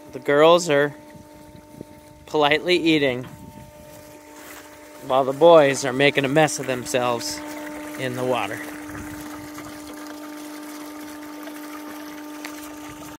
The girls are politely eating while the boys are making a mess of themselves in the water.